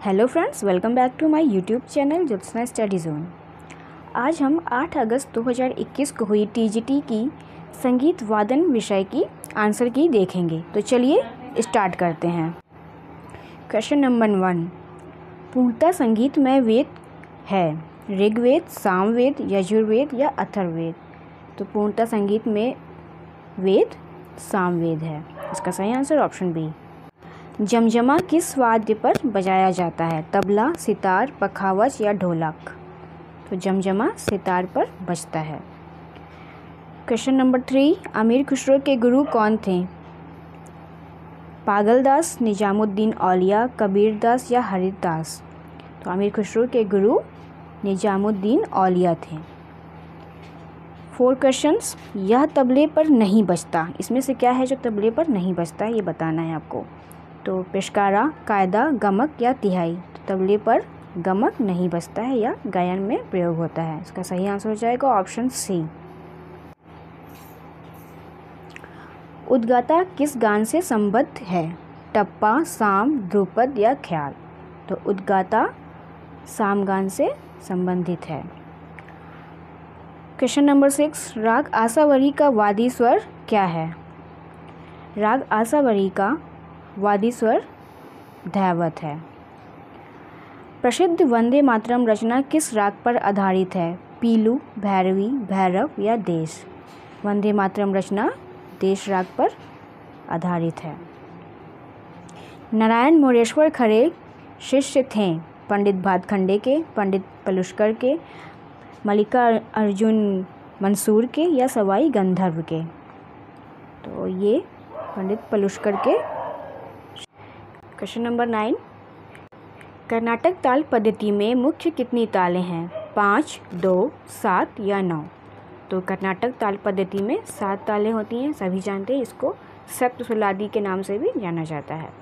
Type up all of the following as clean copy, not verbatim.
Hello friends, welcome back to my YouTube channel Jyotsna study zone. आज हम 8 अगस्त 2021 को हुई टीजीटी की संगीत वादन विषय की आंसर की देखेंगे। तो चलिए स्टार्ट करते हैं। क्वेश्चन नंबर 1, पूर्णतः संगीत में वेद है ऋग्वेद, सामवेद, यजुर्वेद या अथर्ववेद। तो पूर्णतः संगीत में वेद सामवेद है। इसका सही आंसर ऑप्शन बी। जमजमा किस वाद्य पर बजाया जाता है? तबला, सितार, पखावज या ढोलक। तो जमजमा सितार पर बजता है। क्वेश्चन नंबर 3, अमीर खुसरो के गुरु कौन थे? पागलदास, निजामुद्दीन औलिया, कबीरदास या हरिदास। तो अमीर खुसरो के गुरु निजामुद्दीन औलिया थे। 4 क्वेश्चंस, यह तबले पर नहीं बजता। इसमें से क्या है जो तबले पर नहीं बजता, ये बताना है आपको। तो पेशकारा, कायदा, गमक या तिहाई। तो तबले पर गमक नहीं बजता है या गायन में प्रयोग होता है। इसका सही आंसर हो जाएगा ऑप्शन सी। उद्गाता किस गान से संबद्ध है? टप्पा, साम, ध्रुपद या ख्याल। तो उद्गाता साम गान से संबंधित है। क्वेश्चन नंबर 6, राग आसावरी का वादी स्वर क्या है? राग आसावरी का वादी स्वर धैवत है। प्रसिद्ध वंदे मातरम रचना किस राग पर आधारित है? पीलू, भैरवी, भैरव या देश। वंदे मातरम रचना देश राग पर आधारित है। नारायण मोरेश्वर खरे शिष्य थे पंडित भातखंडे के, पंडित पलुष्कर के, मल्लिका अर्जुन मंसूर के या सवाई गंधर्व के। तो ये पंडित पलुष्कर के। क्वेश्चन नंबर 9, कर्नाटक ताल पद्धति में मुख्य कितनी तालें हैं? 5, 2, 7 या 9। तो कर्नाटक ताल पद्धति में 7 तालें होती हैं। सभी जानते हैं इसको सप्तसुलादी के नाम से भी जाना जाता है।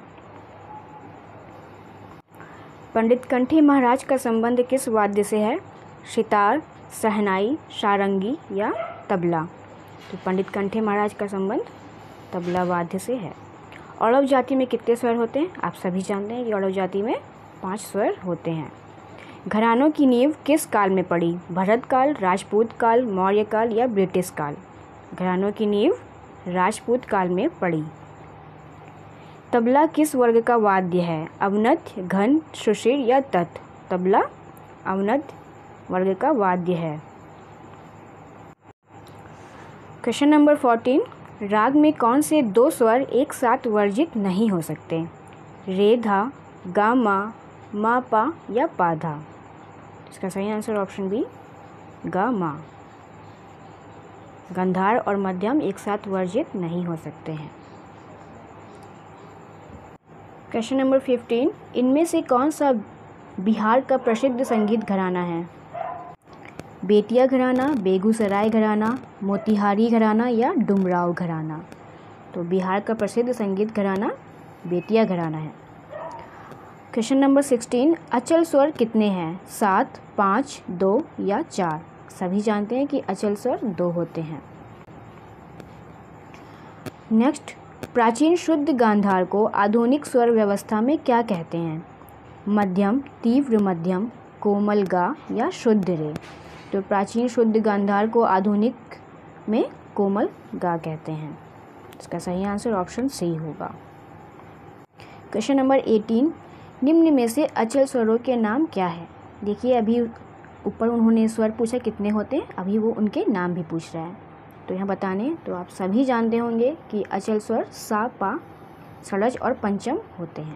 पंडित कंठी महाराज का संबंध किस वाद्य से है? सितार, शहनाई, सारंगी या तबला। तो पंडित कंठी महाराज का संबंध तबला वाद्य से है। औरव जाति में कितने स्वर होते हैं? आप सभी जानते हैं कि औरव जाति में 5 स्वर होते हैं। घरानों की नींव किस काल में पड़ी? भरत काल, राजपूत काल, मौर्य काल या ब्रिटिश काल। घरानों की नींव राजपूत काल में पड़ी। तबला किस वर्ग का वाद्य है? अवनत, घन, सुषिर या तत्। तबला अवनत वर्ग का वाद्य है। क्वेश्चन नंबर 14, राग में कौन से 2 स्वर एक साथ वर्जित नहीं हो सकते? रे धा, गा मा, मा पा या पा धा। इसका सही आंसर ऑप्शन बी, गा मा। गंधार और मध्यम एक साथ वर्जित नहीं हो सकते हैं। क्वेश्चन नंबर 15, इनमें से कौन सा बिहार का प्रसिद्ध संगीत घराना है? बेतिया घराना, बेगूसराय घराना, मोतिहारी घराना या डुमराव घराना। तो बिहार का प्रसिद्ध संगीत घराना बेतिया घराना है। क्वेश्चन नंबर 16, अचल स्वर कितने हैं? 7, 5, 2 या 4। सभी जानते हैं कि अचल स्वर 2 होते हैं। नेक्स्ट, प्राचीन शुद्ध गांधार को आधुनिक स्वर व्यवस्था में क्या कहते हैं? मध्यम, तीव्र मध्यम, कोमल गा या शुद्ध रे। तो प्राचीन शुद्ध गांधार को आधुनिक में कोमल गा कहते हैं। इसका सही आंसर ऑप्शन सी होगा। क्वेश्चन नंबर 18, निम्न में से अचल स्वरों के नाम क्या है? देखिए, अभी ऊपर उन्होंने स्वर पूछा कितने होते हैं, अभी वो उनके नाम भी पूछ रहा है। तो यहाँ बताने तो आप सभी जानते होंगे कि अचल स्वर सा, पा, षडज और पंचम होते हैं।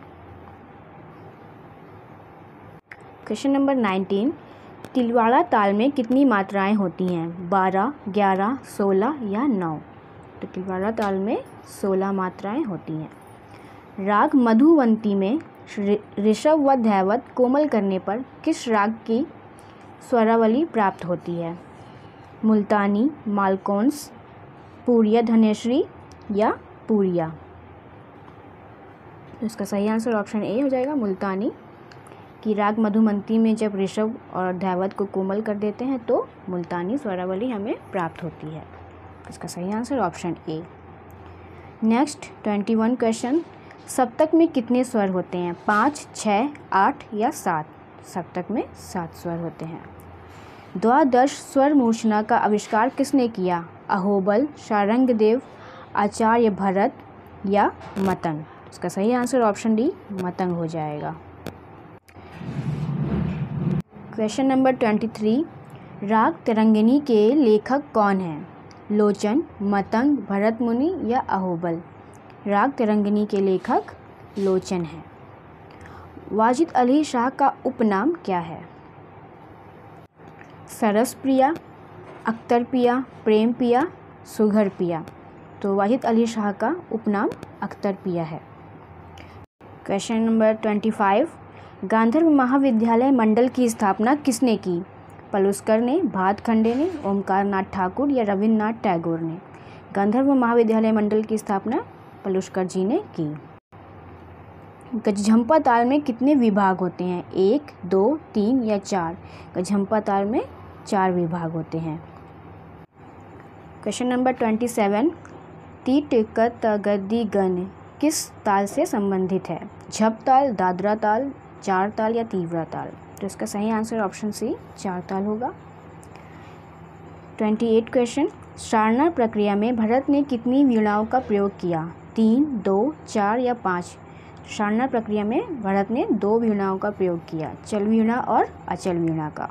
क्वेश्चन नंबर 19, तिलवाड़ा ताल में कितनी मात्राएं होती हैं? 12, 11, 16 या 9। तो तिलवाड़ा ताल में 16 मात्राएं होती हैं। राग मधुवंती में ऋषभ व धैवत कोमल करने पर किस राग की स्वरावली प्राप्त होती है? मुल्तानी, मालकोंस, पूरिया धनेश्वरी या पूरिया। तो इसका सही आंसर ऑप्शन ए हो जाएगा, मुल्तानी। कि राग मधुमंती में जब ऋषभ और धैवत को कोमल कर देते हैं तो मुल्तानी स्वरावली हमें प्राप्त होती है। इसका सही answer option A. Next 21 question, सप्तक में कितने स्वर होते हैं? 5, 6, 8 या 7? सप्तक में 7 स्वर होते हैं। द्वादश स्वर मूर्छना का आविष्कार किसने किया? अहोबल, शारंगदेव, आचार्य भरत या मतंग? इसका सही आंसर ऑप्शन डी मतंग हो जाएगा। क्वेश्चन नंबर 23, राग तरंगिणी के लेखक कौन हैं? लोचन, मतंग, भरत मुनि या अहोबल? राग तरंगिणी के लेखक लोचन हैं। वाजिद अली शाह का उपनाम क्या है? सरस प्रिया, अख्तर पिया, प्रेम पिया, सुघर पिया? तो वाजिद अली शाह का उपनाम अख्तर पिया है। क्वेश्चन नंबर 25, गांधर्व महाविद्यालय मंडल की स्थापना किसने की? पलुस्कर ने, भातखंडे ने, ओमकार नाथ ठाकुर या रविन्द्रनाथ टैगोर ने? गांधर्व महाविद्यालय मंडल की स्थापना पलुस्कर जी ने की। गजझंपा ताल में कितने विभाग होते हैं? 1, 2, 3 या 4? गजझंपा ताल में 4 विभाग होते हैं। क्वेश्चन नंबर 27, तीट कत गद्दी गन किस ताल से संबंधित है? झप ताल, दादरा ताल, चार ताल या तीव्रा ताल? तो इसका सही आंसर ऑप्शन सी 4 ताल होगा। 28 क्वेश्चन, सारनाथ प्रक्रिया में भरत ने कितनी वीणाओं का प्रयोग किया? 3, 2, 4 या 5? सारनाथ प्रक्रिया में भरत ने 2 वीणाओं का प्रयोग किया, चल वीणा और अचल वीणा का।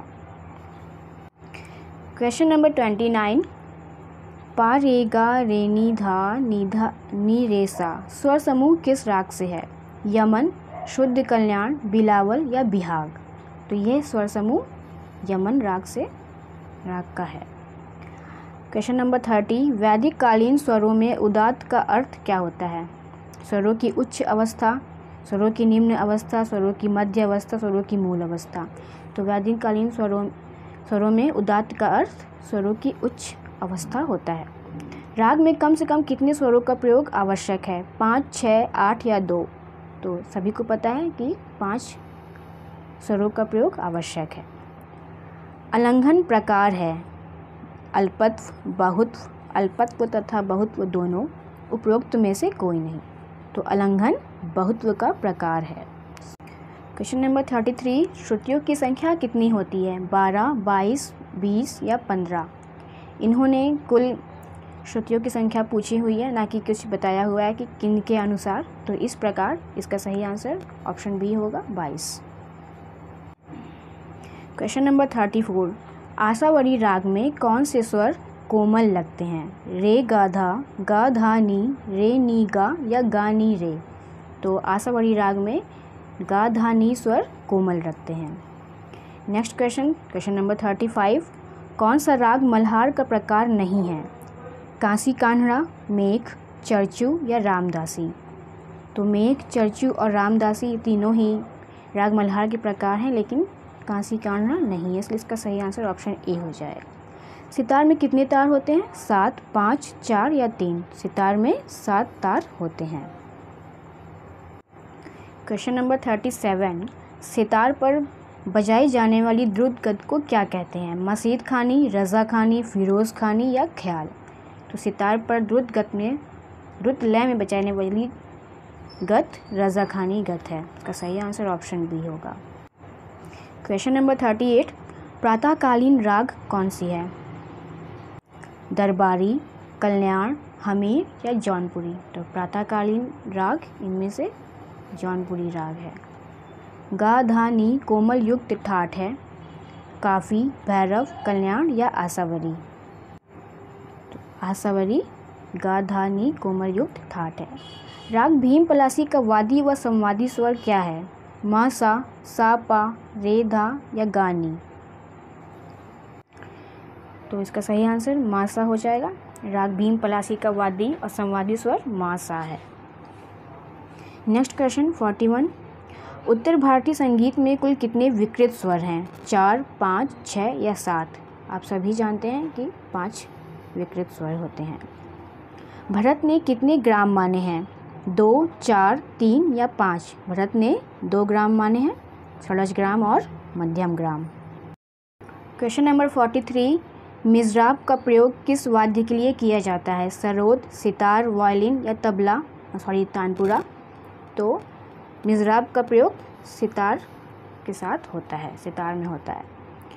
क्वेश्चन नंबर 29, पा रे गा रे नी धा नी रे सा स्वर समूह किस राग से है? यमन, शुद्ध कल्याण, बिलावल या बिहाग? तो यह स्वर समूह यमन राग का है। क्वेश्चन नंबर 30, वैदिक कालीन स्वरों में उदात्त का अर्थ क्या होता है? स्वरों की उच्च अवस्था, स्वरों की निम्न अवस्था, स्वरों की मध्य अवस्था, स्वरों की मूल अवस्था? तो वैदिक कालीन स्वरों में उदात्त का अर्थ स्वरों की उच्च अवस्था होता है। राग में कम से कम कितने स्वरों का प्रयोग आवश्यक है? 5, 6, 8 या 2? तो सभी को पता है कि 5 स्वरों का प्रयोग आवश्यक है। अलंघन प्रकार है अल्पत्व, बहुत्व, अल्पत्व तथा बहुत्व दोनों, उपरोक्त में से कोई नहीं। तो अलंघन बहुत्व का प्रकार है। क्वेश्चन नंबर 33, श्रुतियों की संख्या कितनी होती है? 12, 22, 20 या 15? इन्होंने कुल श्रुतियों की संख्या पूछी हुई है, ना कि कुछ बताया हुआ है कि किन के अनुसार। तो इस प्रकार इसका सही आंसर ऑप्शन बी होगा 22। क्वेश्चन नंबर 34, आसावरी राग में कौन से स्वर कोमल लगते हैं? रे गा धा नी, रे नी गा या गा नी रे? तो आसावरी राग में गा धा नी स्वर कोमल लगते हैं। नेक्स्ट क्वेश्चन नंबर 35, कौन सा राग मल्हार का प्रकार नहीं है? कांसी कान्हड़ा, मेघ, चर्चू या रामदासी? तो मेघ, चर्चू और रामदासी तीनों ही राग मल्हार के प्रकार हैं, लेकिन कांसी कान्हड़ा नहीं है, इसलिए इसका सही आंसर ऑप्शन ए हो जाएगा। सितार में कितने तार होते हैं? 7, 5, 4 या 3? सितार में 7 तार होते हैं। क्वेश्चन नंबर 37, सितार पर बजाई जाने वाली द्रुत गत को क्या कहते हैं? मसीद खानी, रज़ा खानी, फिरोज़ खानी या ख्याल? तो सितार पर द्रुत लय में बजाने वाली गत रज़ा खानी गत है। इसका सही आंसर ऑप्शन बी होगा। क्वेश्चन नंबर 38, प्रातःकालीन राग कौन सी है? दरबारी, कल्याण, हमीर या जौनपुरी? तो प्रातःकालीन राग इनमें से जौनपुरी राग है। गा धा नी कोमल युक्त ठाठ है, काफ़ी, भैरव, कल्याण या आसावरी? तो आसावरी गा धा नी कोमल युक्त ठाठ है। राग भीम पलासी का वादी व संवादी स्वर क्या है? मा सा पा, रे धा या गानी? तो इसका सही आंसर मासा हो जाएगा। राग भीम पलासी का वादी और संवादी स्वर मासा है। नेक्स्ट क्वेश्चन 41, उत्तर भारतीय संगीत में कुल कितने विकृत स्वर हैं? 4, 5, 6 या 7? आप सभी जानते हैं कि 5 विकृत स्वर होते हैं। भरत ने कितने ग्राम माने हैं? 2, 4, 3 या 5? भरत ने 2 ग्राम माने हैं, षोडश ग्राम और मध्यम ग्राम। क्वेश्चन नंबर 43, मिज़राब का प्रयोग किस वाद्य के लिए किया जाता है? सरोद, सितार, वायलिन या तानपुरा? तो मिज़राब का प्रयोग सितार के साथ होता है, सितार में होता है।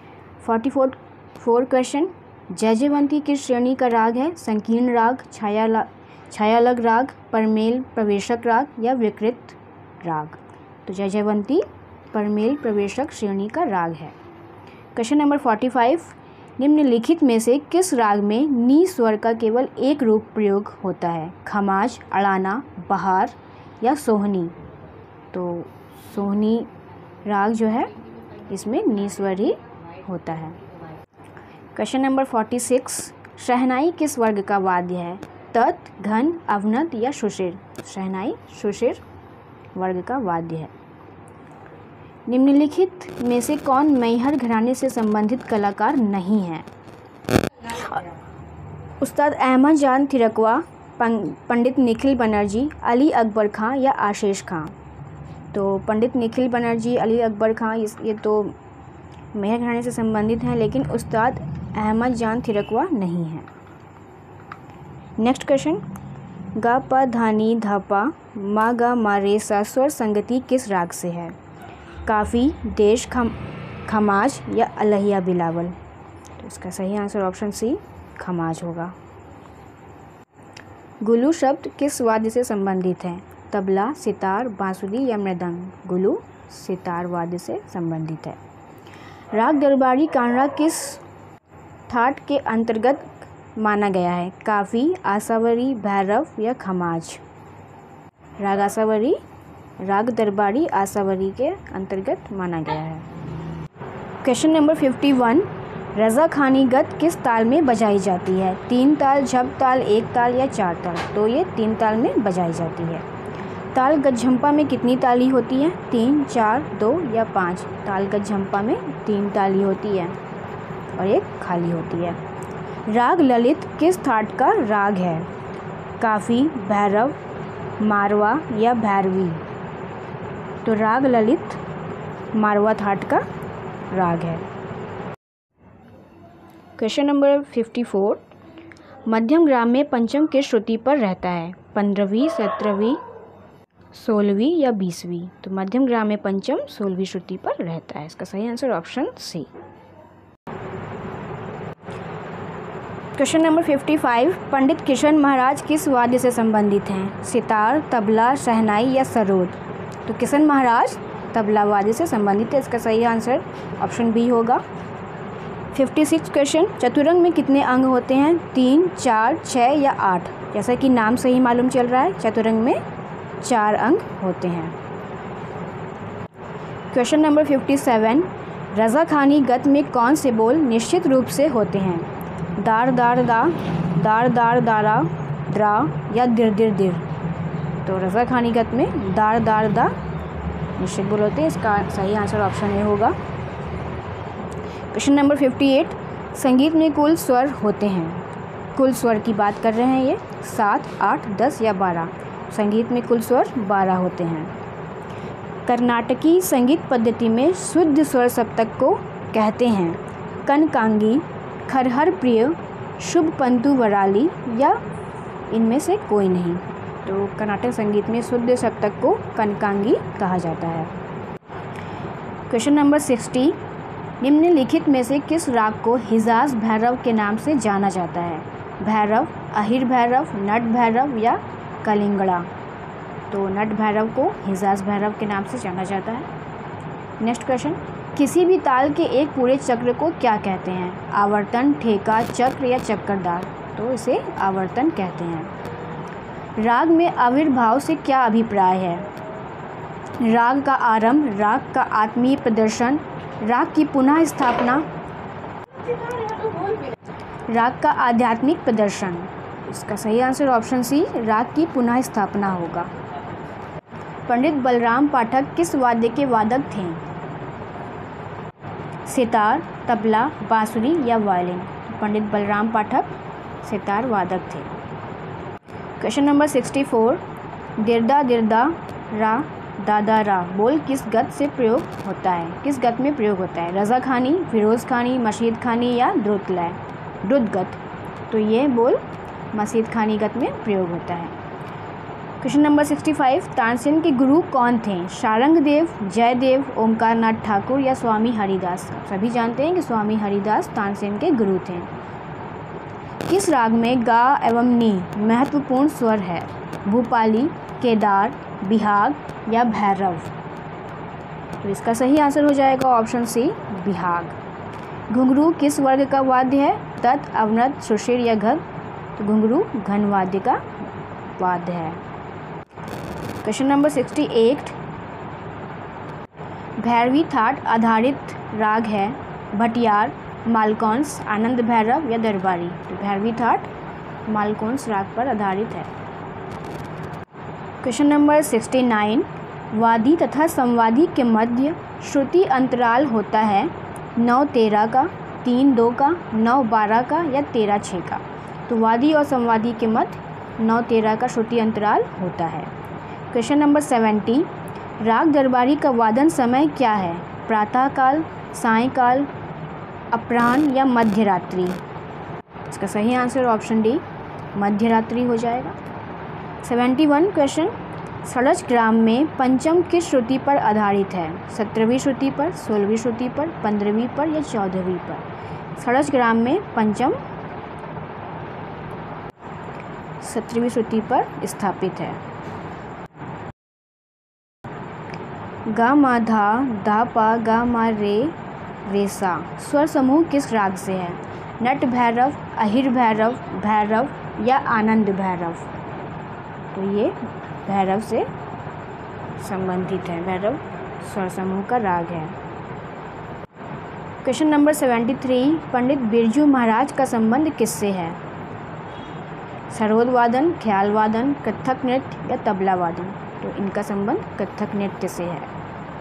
44 क्वेश्चन, जयजयवंती किस श्रेणी का राग है? संकीर्ण राग, छायालग राग, परमेल प्रवेशक राग या विकृत राग? तो जयजयवंती परमेल प्रवेशक श्रेणी का राग है। क्वेश्चन नंबर 45, निम्नलिखित में से किस राग में नी स्वर का केवल एक रूप प्रयोग होता है? खमाज, अड़ाना, बहार या सोहनी? तो सोहनी राग जो है इसमें नी स्वर ही होता है। क्वेश्चन नंबर 46, शहनाई किस वर्ग का वाद्य है? तत्, घन, अवनत या शुशिर? शहनाई शुशिर वर्ग का वाद्य है। निम्नलिखित में से कौन मैहर घराने से संबंधित कलाकार नहीं है? उस्ताद अहमद जान थिरकवा, पंडित निखिल बनर्जी, अली अकबर खां या आशीष खां? तो पंडित निखिल बनर्जी, अली अकबर खां ये तो मैहर घराने से संबंधित हैं, लेकिन उस्ताद अहमद जान थिरकवा नहीं है। नेक्स्ट क्वेश्चन, गा पा धा नी धा पा मा गा मा रे सा स्वर संगति किस राग से है? काफ़ी, देश, खमाज या अलहिया बिलावल? तो इसका सही आंसर ऑप्शन सी खमाज होगा। गुलू शब्द किस वाद्य से संबंधित है? तबला, सितार, बांसुरी या मृदंग? गुलू सितार वाद्य से संबंधित है। राग दरबारी कानड़ा किस ठाट के अंतर्गत माना गया है? काफ़ी, आसावरी, भैरव या खमाज? राग आसावरी, राग दरबारी आसावरी के अंतर्गत माना गया है। क्वेश्चन नंबर 51, रज़ा खानी गत किस ताल में बजाई जाती है? 3 ताल, झप ताल, 1 ताल या 4 ताल? तो ये 3 ताल में बजाई जाती है। ताल गज्झम्पा में कितनी ताली होती है? 3, 4, 2 या 5? ताल गज्झम्पा में 3 ताली होती है और 1 खाली होती है। राग ललित किस ठाट का राग है? काफ़ी, भैरव, मारवा या भैरवी? तो राग ललित मारवा ठाट का राग है। क्वेश्चन नंबर 54, मध्यम ग्राम में पंचम किस श्रुति पर रहता है? 15वीं, 17वीं, 16वीं या 20वीं? तो मध्यम ग्राम में पंचम 16वीं श्रुति पर रहता है। इसका सही answer option C. Question number 55, Pandit Kishan Maharaj किस वाद्य से संबंधित हैं? सितार, तबला, शहनाई या सरोद? तो किशन महाराज तबला वाद्य से संबंधित है। इसका सही आंसर ऑप्शन बी होगा। 56 क्वेश्चन, चतुरंग में कितने अंग होते हैं? 3, 4, 6 या 8? जैसा कि नाम से ही मालूम चल रहा है, चतुरंग में 4 अंग होते हैं। क्वेश्चन नंबर 57, रज़ा खानी गत में कौन से बोल निश्चित रूप से होते हैं? दार दार दा, दार दार दारा, द्रा या दिर दिर दिर? तो रज़ा खानी गत में दार दार दा निश्चित बोल होते हैं। इसका सही आंसर ऑप्शन ए होगा। क्वेश्चन नंबर 58, संगीत में कुल स्वर होते हैं? कुल स्वर की बात कर रहे हैं ये 7, 8, 10 या 12? संगीत में कुल स्वर 12 होते हैं। कर्नाटकी संगीत पद्धति में शुद्ध स्वर सप्तक को कहते हैं? कनकांगी, खरहर प्रिय, शुभ पंतु वराली या इनमें से कोई नहीं? तो कर्नाटक संगीत में शुद्ध सप्तक को कनकांगी कहा जाता है। क्वेश्चन नंबर 60, निम्नलिखित में से किस राग को हिजाज भैरव के नाम से जाना जाता है? भैरव, अहिर भैरव, नट भैरव या कलिंगड़ा? तो नट भैरव को हिजाज भैरव के नाम से जाना जाता है। नेक्स्ट क्वेश्चन, किसी भी ताल के एक पूरे चक्र को क्या कहते हैं? आवर्तन, ठेका, चक्र या चक्करदार? तो इसे आवर्तन कहते हैं। राग में आविर्भाव से क्या अभिप्राय है? राग का आरंभ, राग का आत्मीय प्रदर्शन, राग की पुनः स्थापना, राग का आध्यात्मिक प्रदर्शन? इसका सही आंसर ऑप्शन सी राग की पुनः स्थापना होगा। पंडित बलराम पाठक किस वाद्य के वादक थे? सितार, तबला, बांसुरी या वायलिन? पंडित बलराम पाठक सितार वादक थे। क्वेश्चन नंबर 64, दिरदा दिरदा रा दादा रा बोल किस गत से प्रयोग होता है? किस गत में प्रयोग होता है? रज़ा खानी, फिरोज़ खानी, मशीद खानी या द्रुतलय? द्रुत गत। तो ये बोल मशीद खानी गत में प्रयोग होता है। क्वेश्चन नंबर 65, तानसेन के गुरु कौन थे? शारंगदेव, जयदेव, ओमकारनाथ ठाकुर या स्वामी हरिदास? आप सभी जानते हैं कि स्वामी हरिदास तानसेन के गुरु थे। किस राग में गा एवं नी महत्वपूर्ण स्वर है? भूपाली, केदार, बिहाग या भैरव? तो इसका सही आंसर हो जाएगा ऑप्शन सी, बिहाग। घुंघरू किस वर्ग का वाद्य है? तत्, अवनत, सुशिर या घन? तो घुंघरू घन वाद्य का वाद्य है। क्वेश्चन नंबर 68, भैरवी थाट आधारित राग है भटियार, मालकौंस, आनंद भैरव या दरबारी? तो भैरवी थाट मालकौंस राग पर आधारित है। क्वेश्चन नंबर 69, वादी तथा संवादी के मध्य श्रुति अंतराल होता है 9-13 का, 3-2 का, 9-12 का या 13-6 का? तो वादी और संवादी के मध्य 9-13 का श्रुति अंतराल होता है। क्वेश्चन नंबर 70, राग दरबारी का वादन समय क्या है? प्रातःकाल, सायंकाल, अपराह्न या मध्य रात्रि? इसका सही आंसर ऑप्शन डी, मध्य रात्रि हो जाएगा। 71 क्वेश्चन, षड्ज ग्राम में पंचम किस श्रुति पर आधारित है? 17वीं श्रुति पर, 16वीं श्रुति पर, 15वीं पर या 14वीं पर? षड्ज ग्राम में पंचम 17वीं श्रुति पर स्थापित है। गा मा धा, धा पा, गा मा रे, रेसा स्वर समूह किस राग से है? नट भैरव, अहिर भैरव, भैरव या आनंद भैरव? तो ये भैरव से संबंधित है, भैरव स्वर समूह का राग है। क्वेश्चन नंबर 73, पंडित बिरजू महाराज का संबंध किससे है? सरोद वादन, ख्याल वादन, कथक नृत्य या तबला वादन? तो इनका संबंध कथक नृत्य से है।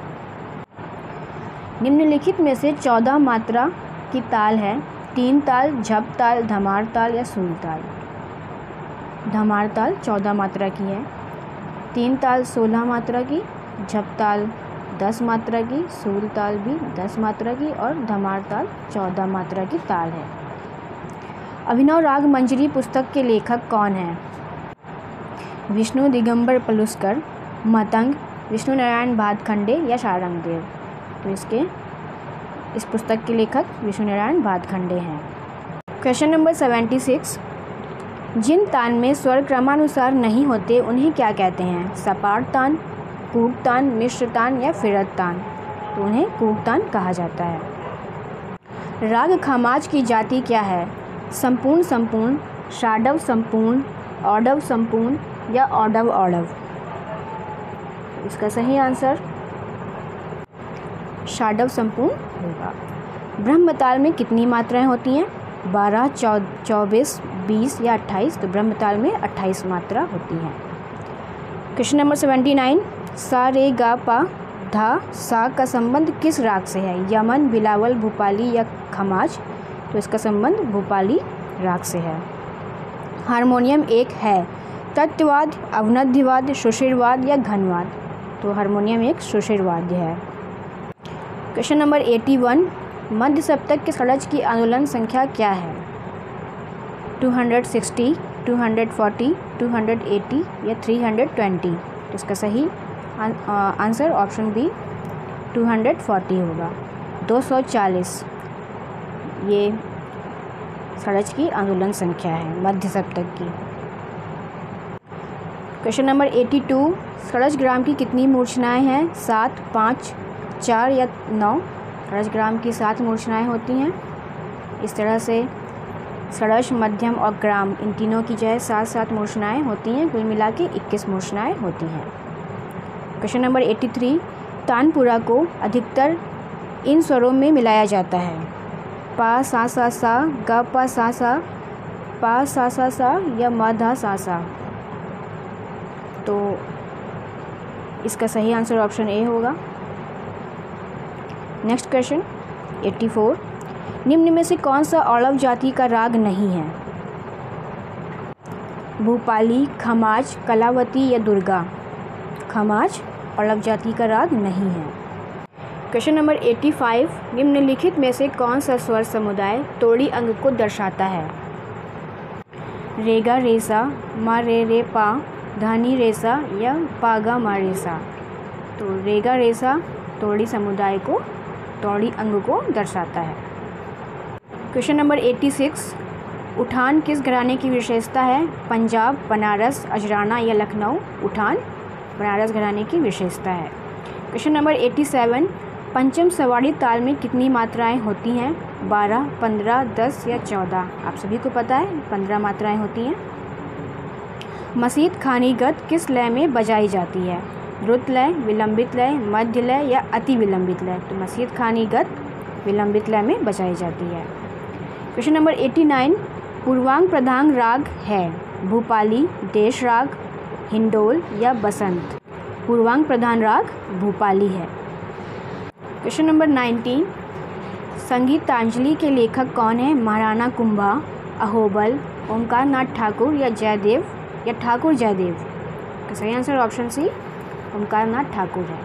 निम्नलिखित में से 14 मात्रा की ताल है? 3 ताल, झप ताल, धमार ताल या सूल ताल? धमार ताल 14 मात्रा की है, 3 ताल 16 मात्रा की, झप ताल 10 मात्रा की, सूल ताल भी 10 मात्रा की और धमार ताल 14 मात्रा की ताल है। अभिनव राग मंजरी पुस्तक के लेखक कौन हैं? विष्णु दिगंबर पलुस्कर, मतंग, विष्णु नारायण भातखंडे या शारंगदेव? तो इस पुस्तक के लेखक विष्णु नारायण भातखंडे हैं। क्वेश्चन नंबर 76, जिन तान में स्वर क्रमानुसार नहीं होते उन्हें क्या कहते हैं? सपाट तान, कूट तान, मिश्र तान या फिरत तान? तो उन्हें कूट तान कहा जाता है। राग खमाज की जाति क्या है? संपूर्ण संपूर्ण, षाडव संपूर्ण, औडव संपूर्ण या औडव औडव? इसका सही आंसर षाडव संपूर्ण होगा। ब्रह्मताल में कितनी मात्राएं होती हैं? 12, 24, 20 या 28? तो ब्रह्मताल में 28 मात्रा होती हैं। क्वेश्चन नंबर 79, सा रे गा पा धा सा का संबंध किस राग से है? यमन, बिलावल, भूपाली या खमाज? तो इसका संबंध भूपाली राग से है। हारमोनियम एक है? तत्ववाद, अवनद्यवाद, सुशिरवाद या घनवाद? तो हारमोनियम एक सुशिरवाद्य है। क्वेश्चन नंबर 81, मध्य सप्तक के षड्ज की आंदोलन संख्या क्या है? 260, 240, 280 या 320? तो इसका सही आंसर ऑप्शन बी 240 होगा। 240 ये षड्ज की आंदोलन संख्या है मध्य सप्तक की। क्वेश्चन नंबर 82, षड्ज ग्राम की कितनी मूर्छनाएं हैं? 7, 5, 4 या 9? षड्ज ग्राम की 7 मूर्छनाएं होती हैं। इस तरह से षड्ज, मध्यम और ग्राम इन तीनों की जो है 7-7 मूर्छनाएं होती हैं, कुल मिला के 21 मूर्छनाएं होती हैं। क्वेश्चन नंबर 83, तानपुरा को अधिकतर इन स्वरों में मिलाया जाता है? पा सा सा सा, ग पा सा सा, पा सा सा सा या म धा सा सा? तो इसका सही आंसर ऑप्शन ए होगा। नेक्स्ट क्वेश्चन 84, निम्न में से कौन सा औड़व जाति का राग नहीं है? भूपाली, खमाज, कलावती या दुर्गा? खमाज औड़व जाति का राग नहीं है। क्वेश्चन नंबर 85, निम्नलिखित में से कौन सा स्वर समुदाय तोड़ी अंग को दर्शाता है? रेगा रेसा, मा रे रे पा, धानी रेसा या पागा मारेसा। तो रेगा रेसा तोड़ी समुदाय को, तोड़ी अंग को दर्शाता है। क्वेश्चन नंबर 86, उठान किस घराने की विशेषता है? पंजाब, बनारस, अजराना या लखनऊ। उठान बनारस घराने की विशेषता है। क्वेश्चन नंबर 87, पंचम सवारी ताल में कितनी मात्राएं होती हैं? 12, 15, 10 या 14। आप सभी को पता है 15 मात्राएं होती हैं। मसीत खानीगत किस लय में बजाई जाती है? द्रुत लय, विलंबित लय, मध्य लय या अति विलंबित लय। तो मसीत खानीगत विलंबित लय में बजाई जाती है। क्वेश्चन नंबर 89, पूर्वांग प्रधान राग है? भूपाली, देश राग, हिंडोल या बसंत। पूर्वांग प्रधान राग भूपाली है। क्वेश्चन नंबर 90, संगीतांजलि के लेखक कौन है? महाराणा कुंभा, अहोबल, ओमकार नाथ ठाकुर या जयदेव या ठाकुर जयदेव। तो सही answer option C Omkar Nath Thakur है।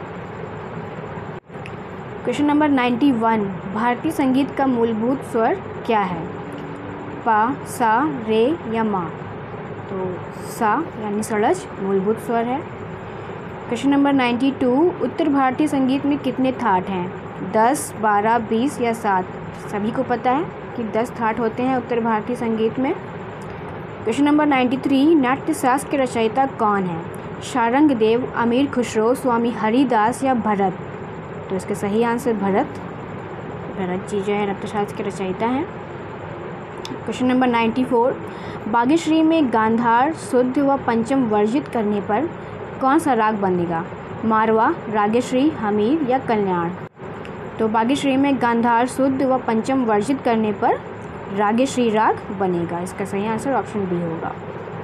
क्वेश्चन नंबर 91, भारतीय संगीत का मूलभूत स्वर क्या है? पा, सा, रे या मा। तो सा यानी षड्ज मूलभूत स्वर है। क्वेश्चन नंबर 92, उत्तर भारतीय संगीत में कितने थाट हैं? 10, 12, 20 या 7। सभी को पता है कि 10 थाट होते हैं उत्तर भारतीय संगीत में। क्वेश्चन नंबर 93, नाट्यशास्त्र के रचयिता कौन है? शारंग देव, अमीर खुसरो, स्वामी हरिदास या भरत। तो इसके सही आंसर भरत जी जो है नाट्यशास्त्र के रचयिता हैं। क्वेश्चन नंबर 94, बागेश्वरी में गांधार, शुद्ध व पंचम वर्जित करने पर कौन सा राग बनेगा? मारवा, रागेश्वरी, हमीर या कल्याण। तो बागेश्वरी में गांधार, शुद्ध व पंचम वर्जित करने पर रागेश्वरी राग बनेगा। इसका सही आंसर ऑप्शन बी होगा।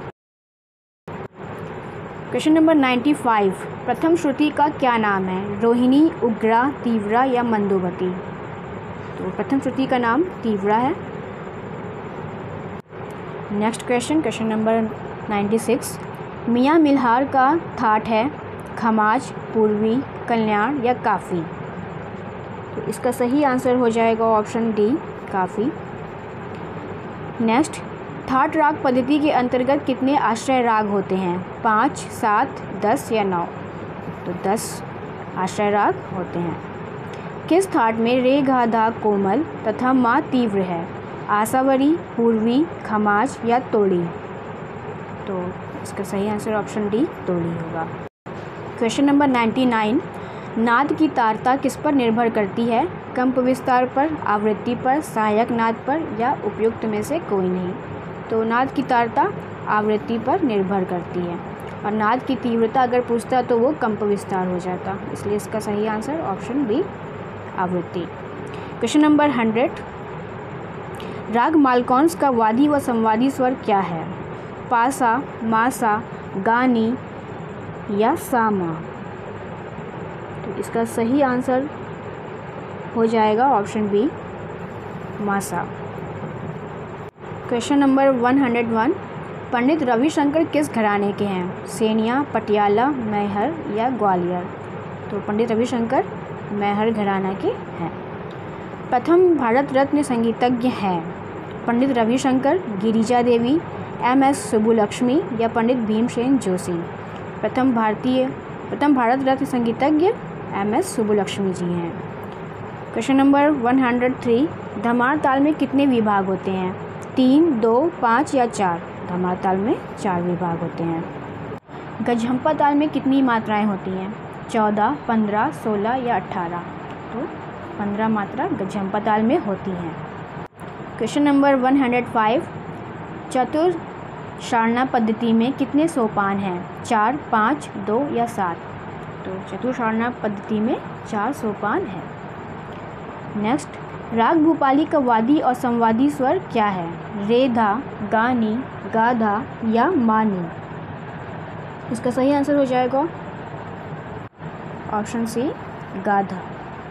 क्वेश्चन नंबर 95, प्रथम श्रुति का क्या नाम है? रोहिणी, उग्रा, तीव्रा या मंदोवती। तो प्रथम श्रुति का नाम तीव्रा है। नेक्स्ट क्वेश्चन, क्वेश्चन नंबर 96, मियाँ मिल्हार का थाट है? खमाज, पूर्वी, कल्याण या काफ़ी। तो इसका सही आंसर हो जाएगा ऑप्शन डी काफ़ी। नेक्स्ट, थाट राग पद्धति के अंतर्गत कितने आश्रय राग होते हैं? 5, 7, 10 या 9। तो 10 आश्रय राग होते हैं। किस थाट में रे गा धा कोमल तथा मा तीव्र है? आसावरी, पूर्वी, खमाज या तोड़ी। तो इसका सही आंसर ऑप्शन डी तोड़ी होगा। क्वेश्चन नंबर 99, नाद की तारता किस पर निर्भर करती है? कंप विस्तार पर, आवृत्ति पर, सहायक नाद पर या उपयुक्त में से कोई नहीं। तो नाद की तारता आवृत्ति पर निर्भर करती है और नाद की तीव्रता अगर पूछता तो वो कंप विस्तार हो जाता, इसलिए इसका सही आंसर ऑप्शन बी आवृत्ति। क्वेश्चन नंबर 100, राग मालकौंस का वादी व संवादी स्वर क्या है? पासा, मासा, गानी या सामा। तो इसका सही आंसर हो जाएगा ऑप्शन बी मासा। क्वेश्चन नंबर 101, पंडित रविशंकर किस घराने के हैं? सेनिया, पटियाला, मैहर या ग्वालियर। तो पंडित रविशंकर मैहर घराना के हैं। प्रथम भारत रत्न संगीतज्ञ हैं? पंडित रविशंकर, गिरिजा देवी, MS सुब्बुलक्ष्मी या पंडित भीमसेन जोशी। प्रथम भारत रत्न संगीतज्ञ MS सुब्बुलक्ष्मी जी हैं। क्वेश्चन नंबर 103, धमार ताल में कितने विभाग होते हैं? 3, 2, 5 या 4। धमार ताल में 4 विभाग होते हैं। गझम्पा ताल में कितनी मात्राएं होती हैं? 14, 15, 16 या 18। तो 15 मात्रा गझम्पा ताल में होती हैं। क्वेश्चन नंबर 105, चतुर सारणा पद्धति में कितने सोपान हैं? 4, 5, 2 या 7। तो चतुर सारणा पद्धति में 4 सोपान हैं। नेक्स्ट, राग भूपाली का वादी और संवादी स्वर क्या है? रेधा, गानी, गाधा या मानी। इसका सही आंसर हो जाएगा ऑप्शन सी गाधा।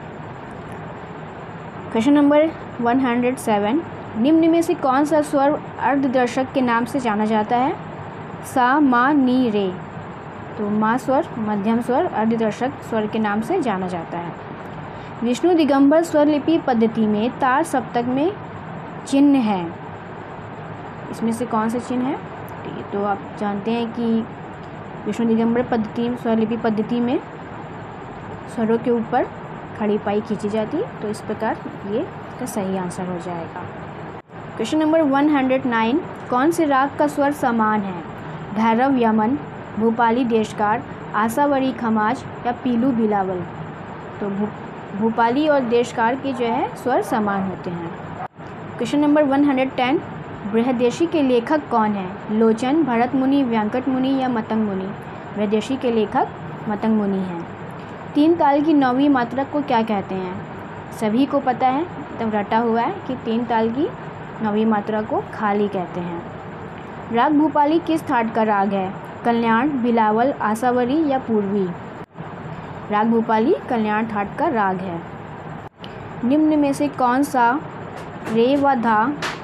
क्वेश्चन नंबर 107, निम्न में से कौन सा स्वर अर्धदर्शक के नाम से जाना जाता है? सा, मा, नी, रे। तो मा स्वर मध्यम स्वर अर्धदर्शक स्वर के नाम से जाना जाता है। विष्णु दिगंबर स्वरलिपि पद्धति में तार सप्तक में चिन्ह है, इसमें से कौन सा चिन्ह है? तो आप जानते हैं कि विष्णु दिगंबर पद्धति स्वरलिपि पद्धति में स्वरों के ऊपर खड़ी पाई खींची जाती, तो इस प्रकार ये इसका सही आंसर हो जाएगा। क्वेश्चन नंबर 109, कौन से राग का स्वर समान है? भैरव यमन, भूपाली देशकार, आसावरी खमाज या पीलू बिलावल? तो भूपाली और देशकार के जो है स्वर समान होते हैं। क्वेश्चन नंबर 110, बृहदेशी के लेखक कौन है? लोचन, भरत मुनि, व्यंकट मुनि या मतंग मुनि? बृहदेशी के लेखक मतंग मुनि हैं। 3 ताल की 9वीं मात्रा को क्या कहते हैं? सभी को पता है, तब रटा हुआ है कि 3 ताल की 9वीं मात्रा को खाली कहते हैं। राग भूपाली किस ठाट का राग है? कल्याण, बिलावल, आसावरी या पूर्वी? राग भूपाली कल्याण ठाट का राग है। निम्न में से कौन सा रे व धा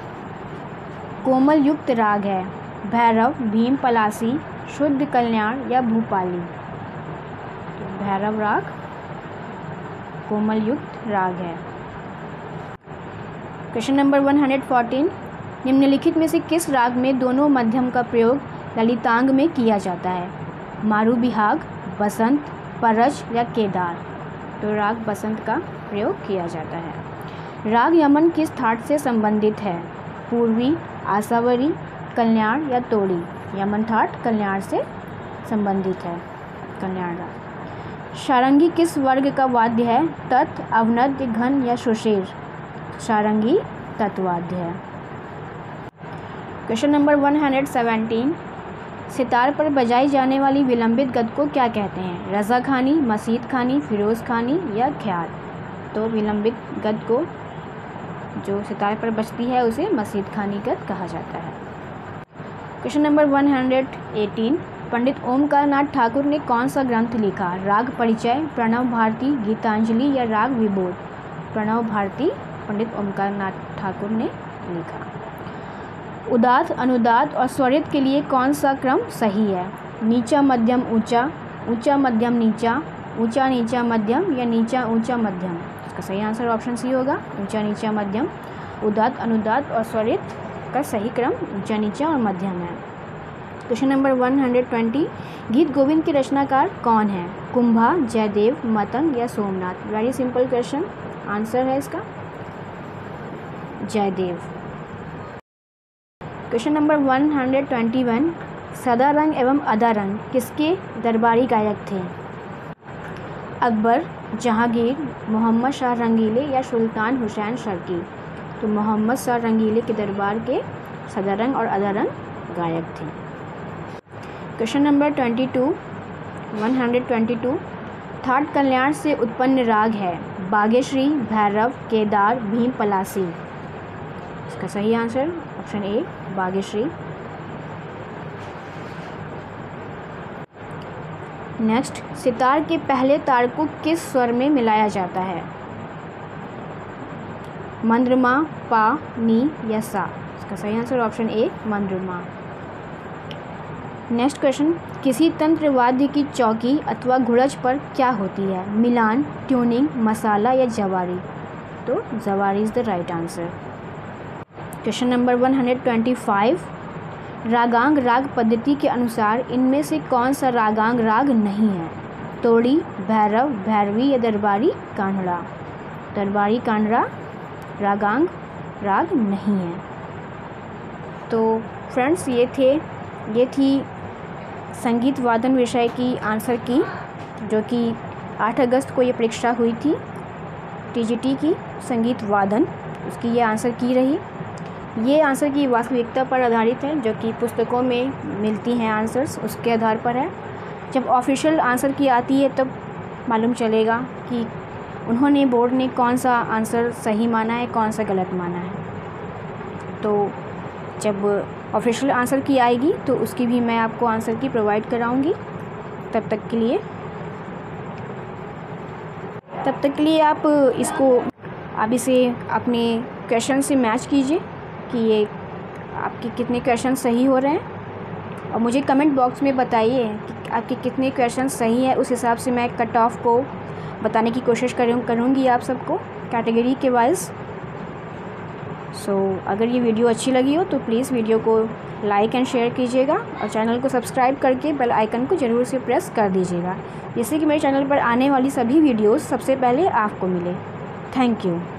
कोमल युक्त राग है? भैरव, भीम पलासी, शुद्ध कल्याण या भूपाली? तो भैरव राग कोमल युक्त राग है। क्वेश्चन नंबर 114, निम्नलिखित में से किस राग में दोनों मध्यम का प्रयोग ललितांग में किया जाता है? मारू बिहाग, बसंत, परज या केदार? तो राग बसंत का प्रयोग किया जाता है। राग यमन किस ठाट से संबंधित है? पूर्वी, आसावरी, कल्याण या तोड़ी? यमन ठाट कल्याण से संबंधित है, कल्याण राग। सारंगी किस वर्ग का वाद्य है? तत्, अवनद्य, घन या सुषेर? सारंगी तत्वाद्य है। क्वेश्चन नंबर 117, सितार पर बजाई जाने वाली विलंबित गद को क्या कहते हैं? रज़ा खानी, मसीद खानी, फिरोज़ खानी या ख्याल? तो विलंबित गद को जो सितार पर बजती है उसे मसीद खानी गद कहा जाता है। क्वेश्चन नंबर 118, पंडित ओमकारनाथ ठाकुर ने कौन सा ग्रंथ लिखा? राग परिचय, प्रणव भारती, गीतांजलि या राग विबोध? प्रणव भारती पंडित ओमकारनाथ ठाकुर ने लिखा। उदात्त, अनुदात्त और स्वरित के लिए कौन सा क्रम सही है? नीचा मध्यम ऊंचा, ऊंचा मध्यम नीचा, ऊंचा नीचा मध्यम या नीचा ऊंचा मध्यम? इसका सही आंसर ऑप्शन सी होगा, ऊंचा नीचा मध्यम। उदात्त, अनुदात्त और स्वरित का सही क्रम ऊंचा नीचा और मध्यम है। क्वेश्चन नंबर 120, गीत गोविंद के रचनाकार कौन है? कुंभा, जयदेव, मतंग या Somnath? Very simple question, answer है इसका जयदेव। क्वेश्चन नंबर 121, सदारंग एवं अदारंग किसके दरबारी गायक थे? अकबर, जहांगीर, मोहम्मद शाह रंगीले या सुल्तान हुसैन शर्की? तो मोहम्मद शाह रंगीले के दरबार के सदारंग और अदारंग गायक थे। क्वेश्चन नंबर 122, ठाट कल्याण से उत्पन्न राग है? बागेश्री, भैरव, केदार, भीम पलासी? इसका सही answer option A, Bageshri. Next, सितार के पहले तार को किस स्वर में मिलाया जाता है? मंद्रमा, पा, नी या सा? इसका सही आंसर ऑप्शन ए, मंद्रमा। नेक्स्ट क्वेश्चन, किसी तंत्र वाद्य की चौकी अथवा घुड़च पर क्या होती है? मिलान, ट्यूनिंग, मसाला या जवारी? तो जवारी is the right answer. Question number 125, रागांग राग पद्धति के अनुसार इनमें से कौन सा रागांग राग नहीं है? तोड़ी, भैरव, भैरवी या दरबारी कान्हड़ा? दरबारी कान्हड़ा रागांग राग नहीं है। तो फ्रेंड्स, ये थी संगीत वादन विषय की आंसर की, जो कि 8 अगस्त को ये परीक्षा हुई थी टीजीटी की संगीत वादन, उसकी ये आंसर की रही। ये आंसर की वास्तविकता पर आधारित है, जो कि पुस्तकों में मिलती हैं आंसर्स, उसके आधार पर है। जब ऑफिशियल आंसर की आती है तब मालूम चलेगा कि उन्होंने, बोर्ड ने कौन सा आंसर सही माना है, कौन सा गलत माना है। तो जब ऑफिशियल आंसर की आएगी तो उसकी भी मैं आपको आंसर की प्रोवाइड कराऊंगी। तब तक के लिए आप इसे अपने क्वेश्चन से मैच कीजिए कि ये आपके कितने क्वेश्चन सही हो रहे हैं, और मुझे कमेंट बॉक्स में बताइए कि आपके कितने क्वेश्चन सही है। उस हिसाब से मैं कट ऑफ को बताने की कोशिश करूँगी आप सबको कैटेगरी के वाइज। अगर ये वीडियो अच्छी लगी हो तो प्लीज़ वीडियो को लाइक एंड शेयर कीजिएगा और चैनल को सब्सक्राइब करके बेल आइकन को ज़रूर से प्रेस कर दीजिएगा, जिससे कि मेरे चैनल पर आने वाली सभी वीडियोस सबसे पहले आपको मिले। Thank you.